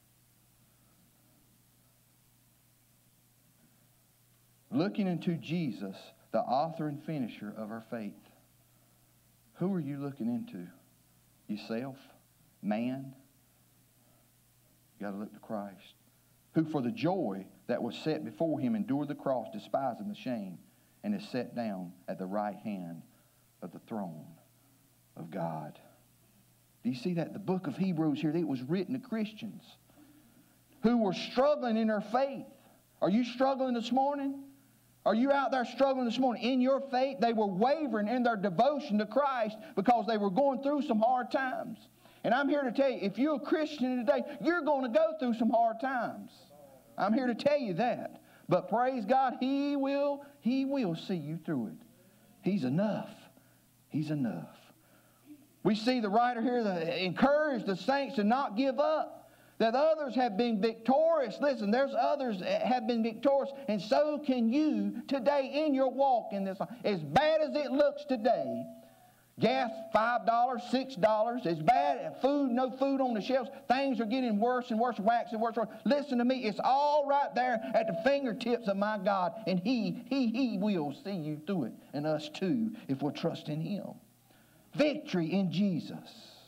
Looking into Jesus, the author and finisher of our faith. Who are you looking into? Yourself? Man? You got to look to Christ. Who for the joy that was set before him endured the cross, despising the shame, and is set down at the right hand of the throne of God. Do you see that? The book of Hebrews here, it was written to Christians who were struggling in their faith. Are you struggling this morning? Are you out there struggling this morning in your faith? They were wavering in their devotion to Christ because they were going through some hard times. And I'm here to tell you, if you're a Christian today, you're going to go through some hard times. I'm here to tell you that. But praise God, He will see you through it. He's enough. He's enough. We see the writer here that encouraged the saints to not give up. That others have been victorious. Listen, there's others that have been victorious, and so can you today in your walk in this life. As bad as it looks today, gas $5, $6, as bad, food, no food on the shelves, things are getting worse and worse, waxing worse and worse. Listen to me, it's all right there at the fingertips of my God, and He will see you through it, and us too, if we'll trust in Him. Victory in Jesus.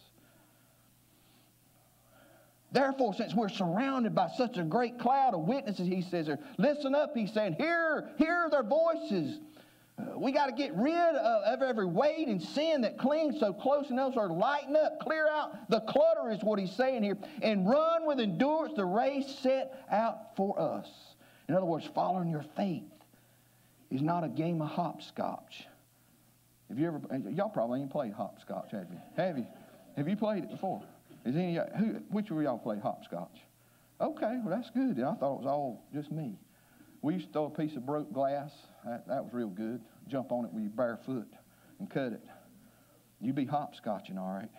Therefore, since we're surrounded by such a great cloud of witnesses, he says, listen up, he's saying, hear their voices. We got to get rid of every weight and sin that clings so close to us, or lighten up, clear out the clutter is what he's saying here, and run with endurance the race set out for us. In other words, following your faith is not a game of hopscotch. Y'all probably ain't played hopscotch, have you? Have you played it before? Which of y'all play hopscotch? Okay, well that's good. I thought it was all just me. We used to throw a piece of broke glass. That was real good. Jump on it with your bare foot and cut it. You be hopscotching, all right?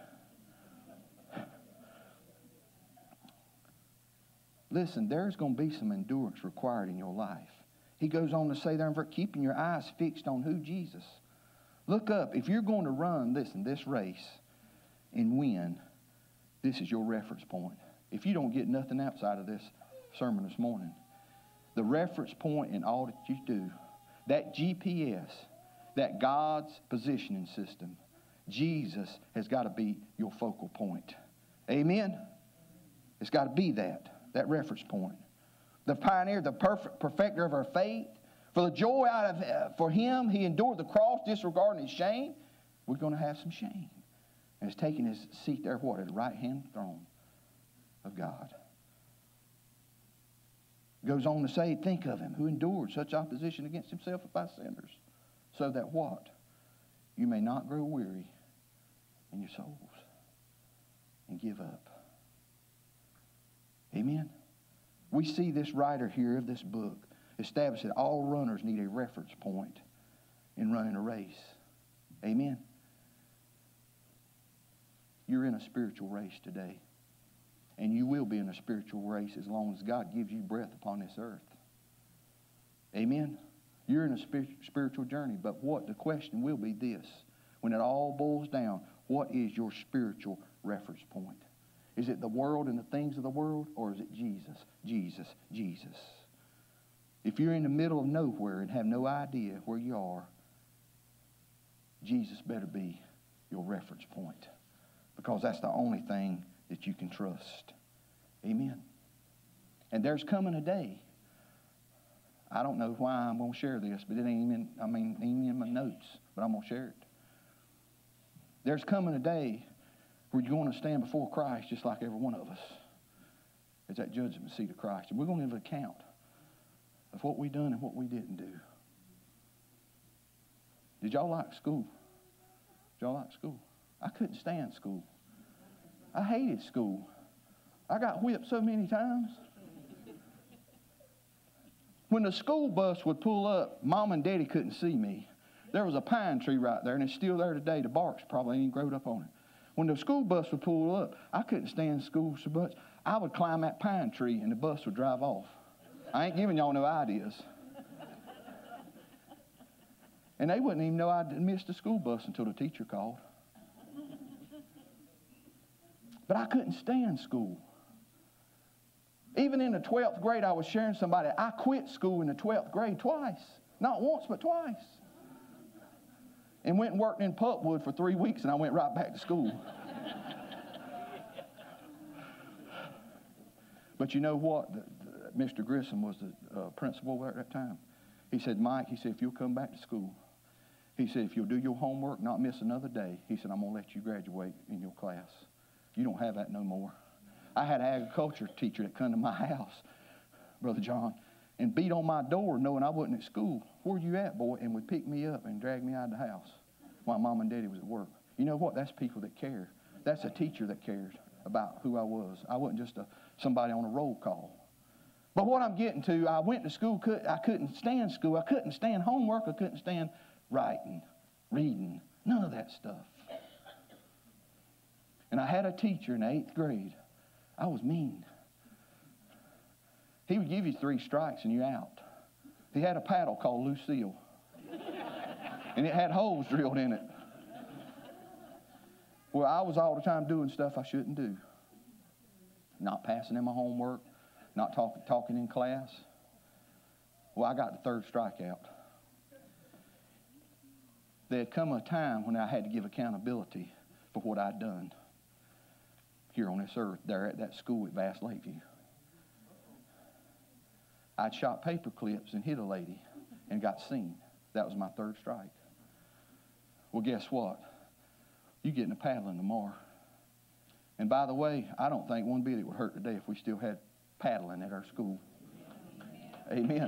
Listen, there's going to be some endurance required in your life. He goes on to say there, keeping your eyes fixed on who? Jesus. Look up. If you're going to run, listen, this race and win, this is your reference point. If you don't get nothing outside of this sermon this morning, the reference point in all that you do, that GPS, that God's positioning system, Jesus has got to be your focal point. Amen? It's got to be that reference point. The pioneer, the perfecter of our faith. For the joy for him, he endured the cross, disregarding his shame. We're going to have some shame. And he's taking his seat there, what? At the right-hand throne of God. Goes on to say, think of him who endured such opposition against himself by sinners, so that what? You may not grow weary in your souls and give up. Amen? We see this writer here of this book establish that all runners need a reference point in running a race. Amen? You're in a spiritual race today. And you will be in a spiritual race as long as God gives you breath upon this earth. Amen? You're in a spiritual journey. But what? The question will be this. When it all boils down, what is your spiritual reference point? Is it the world and the things of the world? Or is it Jesus? Jesus, Jesus. If you're in the middle of nowhere and have no idea where you are, Jesus better be your reference point. Because that's the only thing that you can trust. Amen. And there's coming a day. I don't know why I'm going to share this, but it ain't even in my notes, but I'm going to share it. There's coming a day where you're going to stand before Christ just like every one of us. It's that judgment seat of Christ. And we're going to give an account of what we done and what we didn't do. Did y'all like school? Did y'all like school? I couldn't stand school. I hated school. I got whipped so many times. When the school bus would pull up, Mom and Daddy couldn't see me. There was a pine tree right there, and it's still there today. The bark's probably ain't growed up on it. When the school bus would pull up, I couldn't stand school so much. I would climb that pine tree, and the bus would drive off. I ain't giving y'all no ideas. And they wouldn't even know I'd missed the school bus until the teacher called. But I couldn't stand school. Even in the 12th grade, I was sharing somebody, I quit school in the 12th grade twice. Not once, but twice. And went and worked in pulpwood for 3 weeks, and I went right back to school. But you know what? Mr. Grissom was the principal there at that time. He said, Mike, he said, if you'll come back to school, he said, if you'll do your homework, not miss another day, he said, I'm going to let you graduate in your class. You don't have that no more. I had an agriculture teacher that come to my house, Brother John, and beat on my door knowing I wasn't at school. Where you at, boy? And would pick me up and drag me out of the house while Mom and Daddy was at work. You know what? That's people that care. That's a teacher that cared about who I was. I wasn't just somebody on a roll call. But what I'm getting to, I went to school. I couldn't stand school. I couldn't stand homework. I couldn't stand writing, reading, none of that stuff. And I had a teacher in the 8th grade. I was mean. He would give you 3 strikes and you're out. He had a paddle called Lucille. And it had holes drilled in it. Well, I was all the time doing stuff I shouldn't do. Not passing in my homework, not talking in class. Well, I got the 3rd strikeout. There had come a time when I had to give accountability for what I'd done here on this earth, there at that school at Bass Lakeview. I'd shot paper clips and hit a lady and got seen. That was my 3rd strike. Well, guess what? You getting a paddling tomorrow. And by the way, I don't think one bit it would hurt today if we still had paddling at our school. Amen.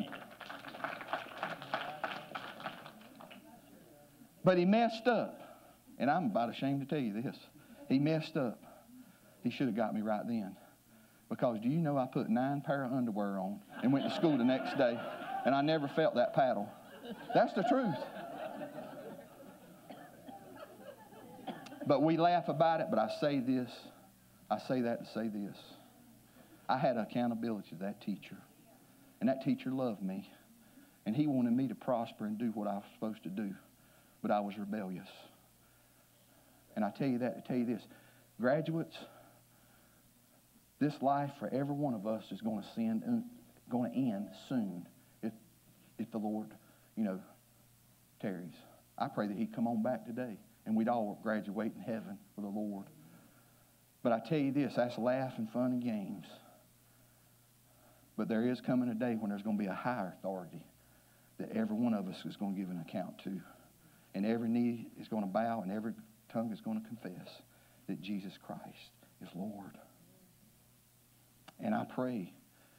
But he messed up. And I'm about ashamed to tell you this. He messed up. He should have got me right then. Because do you know I put 9 pair of underwear on and went to school the next day, and I never felt that paddle. That's the truth. But we laugh about it, but I say this. I say that to say this. I had accountability to that teacher. And that teacher loved me. And he wanted me to prosper and do what I was supposed to do. But I was rebellious. And I tell you that to tell you this. Graduates, this life for every one of us is going to end soon if the Lord, tarries. I pray that he'd come on back today and we'd all graduate in heaven with the Lord. But I tell you this, that's laugh and fun and games. But there is coming a day when there's going to be a higher authority that every one of us is going to give an account to. And every knee is going to bow and every tongue is going to confess that Jesus Christ is Lord. And I pray,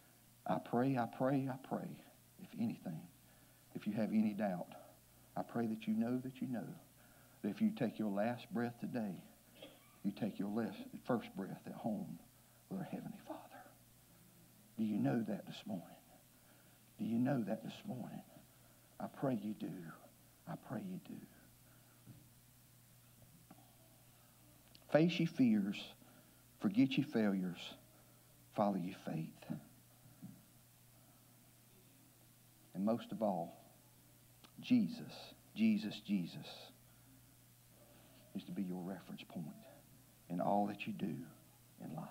if anything, if you have any doubt, I pray that you know that if you take your last breath today, you take your first breath at home with our Heavenly Father. Do you know that this morning? Do you know that this morning? I pray you do. I pray you do. Face your fears. Forget your failures. Follow your faith. And most of all, Jesus is to be your reference point in all that you do in life.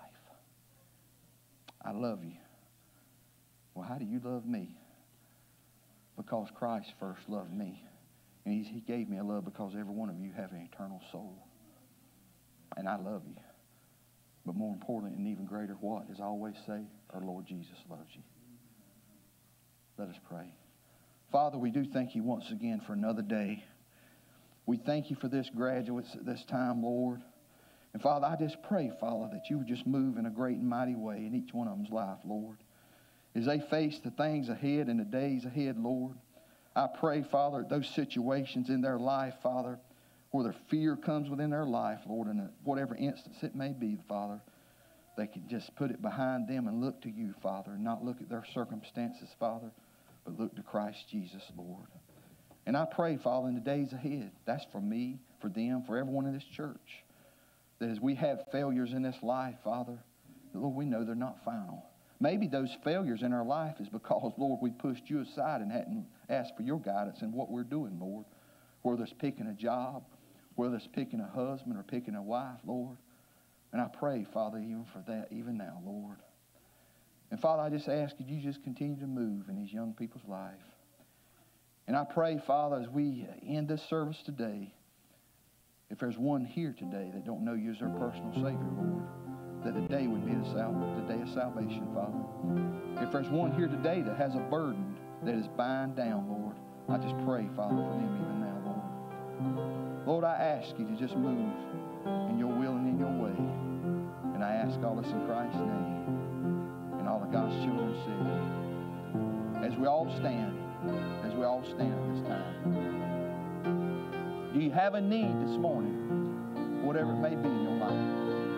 I love you. Well, how do you love me? Because Christ first loved me. And he gave me a love because every one of you have an eternal soul. And I love you. But more importantly and even greater, what? As I always say, our Lord Jesus loves you. Let us pray. Father, we do thank you once again for another day. We thank you for this graduates at this time, Lord. And Father, I just pray, Father, that you would just move in a great and mighty way in each one of them's life, Lord. As they face the things ahead and the days ahead, Lord, I pray, Father, those situations in their life, Father, where their fear comes within their life, Lord, in whatever instance it may be, Father, they can just put it behind them and look to you, Father, and not look at their circumstances, Father, but look to Christ Jesus, Lord. And I pray, Father, in the days ahead, that's for me, for them, for everyone in this church, that as we have failures in this life, Father, that, Lord, we know they're not final. Maybe those failures in our life is because, Lord, we pushed you aside and hadn't asked for your guidance in what we're doing, Lord. Whether it's picking a job, whether it's picking a husband or picking a wife, Lord. And I pray, Father, even for that, even now, Lord. And Father, I just ask that you just continue to move in these young people's life. And I pray, Father, as we end this service today, if there's one here today that don't know you as their personal Savior, Lord, that the day would be the day of salvation, Father. If there's one here today that has a burden that is bound down, Lord, I just pray, Father, for them even now, Lord. Lord, I ask you to just move in your will and in your way. And I ask all this in Christ's name. And all of God's children said, as we all stand at this time. Do you have a need this morning, whatever it may be in your life?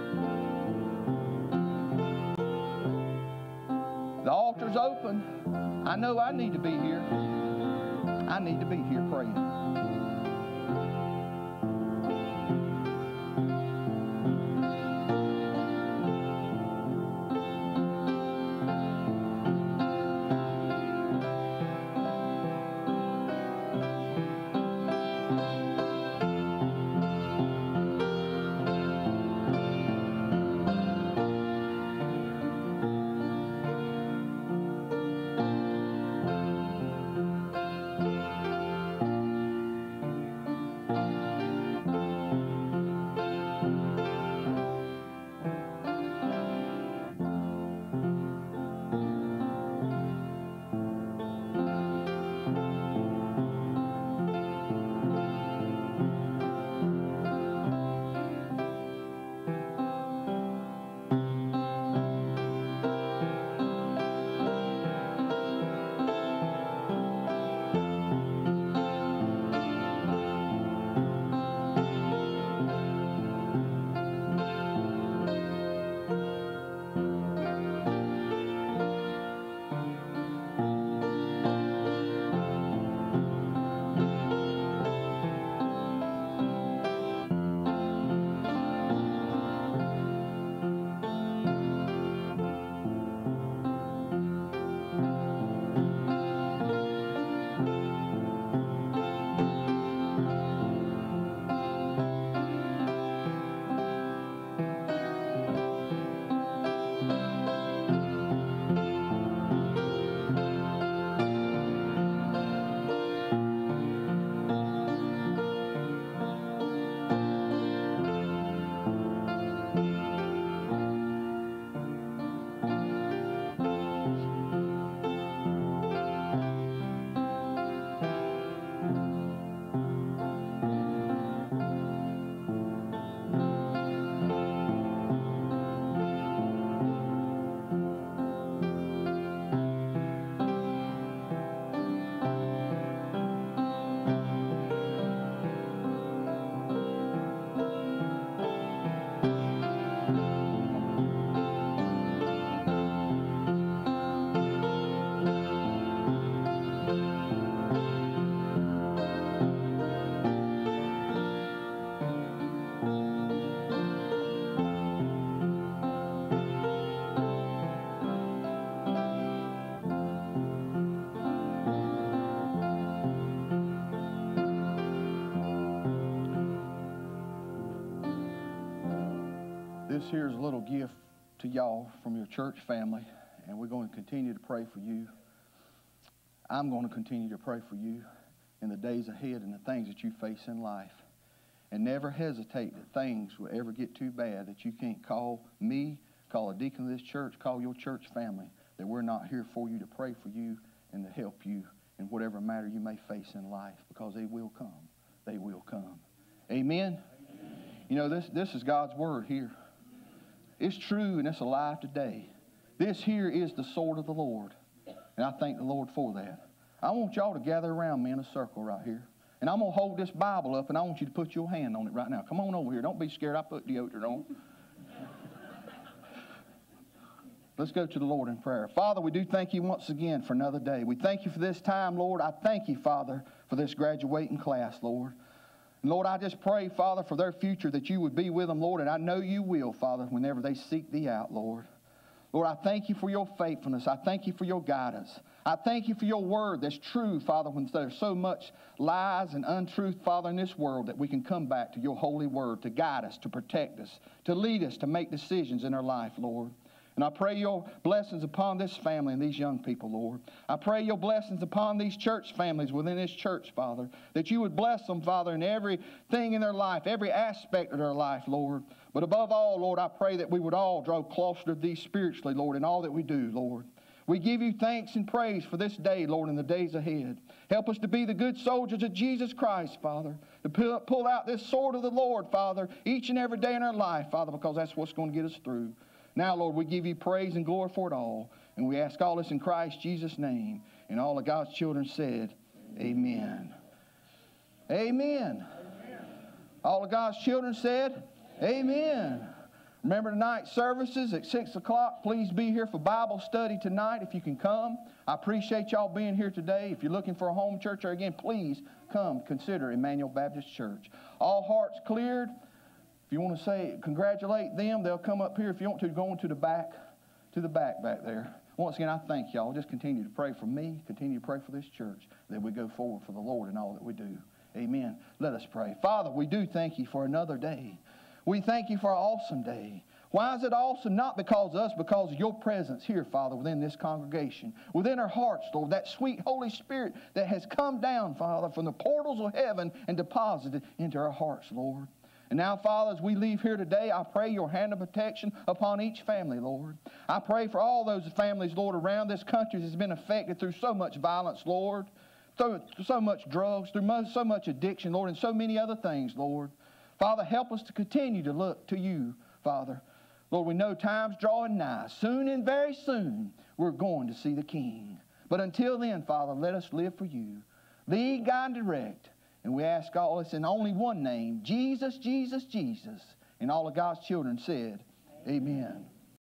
The altar's open. I know I need to be here. I need to be here praying. This here is a little gift to y'all from your church family, and we're going to continue to pray for you. I'm going to continue to pray for you in the days ahead and the things that you face in life. And never hesitate that things will ever get too bad that you can't call me, call a deacon of this church, call your church family, that we're not here for you to pray for you and to help you in whatever matter you may face in life, because they will come. They will come. Amen? You know, this is God's word here. It's true and it's alive today. This here is the sword of the Lord. And I thank the Lord for that. I want y'all to gather around me in a circle right here. And I'm going to hold this Bible up, and I want you to put your hand on it right now. Come on over here. Don't be scared. I put deodorant on. Let's go to the Lord in prayer. Father, we do thank you once again for another day. We thank you for this time, Lord. I thank you, Father, for this graduating class, Lord. And Lord, I just pray, Father, for their future that you would be with them, Lord, and I know you will, Father, whenever they seek thee out, Lord. Lord, I thank you for your faithfulness. I thank you for your guidance. I thank you for your word that's true, Father, when there's so much lies and untruth, Father, in this world, that we can come back to your holy word to guide us, to protect us, to lead us, to make decisions in our life, Lord. And I pray your blessings upon this family and these young people, Lord. I pray your blessings upon these church families within this church, Father, that you would bless them, Father, in everything in their life, every aspect of their life, Lord. But above all, Lord, I pray that we would all draw closer to thee spiritually, Lord, in all that we do, Lord. We give you thanks and praise for this day, Lord, and the days ahead. Help us to be the good soldiers of Jesus Christ, Father, to pull out this sword of the Lord, Father, each and every day in our life, Father, because that's what's going to get us through. Now, Lord, we give you praise and glory for it all, and we ask all this in Christ Jesus' name. And all of God's children said, Amen. Amen. All of God's children said, Amen. Remember tonight's services at 6 o'clock. Please be here for Bible study tonight if you can come. I appreciate y'all being here today. If you're looking for a home church, or again, please come consider Emmanuel Baptist Church. All hearts cleared. If you want to say, congratulate them, they'll come up here. If you want to, go into the back back there. Once again, I thank y'all. Just continue to pray for me. Continue to pray for this church, that we go forward for the Lord in all that we do. Amen. Let us pray. Father, we do thank you for another day. We thank you for an awesome day. Why is it awesome? Not because of us, because of your presence here, Father, within this congregation, within our hearts, Lord, that sweet Holy Spirit that has come down, Father, from the portals of heaven and deposited into our hearts, Lord. And now, Father, as we leave here today, I pray your hand of protection upon each family, Lord. I pray for all those families, Lord, around this country that's been affected through so much violence, Lord, through so much drugs, through so much addiction, Lord, and so many other things, Lord. Father, help us to continue to look to you, Father. Lord, we know time's drawing nigh. Soon and very soon, we're going to see the King. But until then, Father, let us live for you. Lead, guide, and direct. And we ask all this in only one name, Jesus, Jesus, Jesus. And all of God's children said, Amen.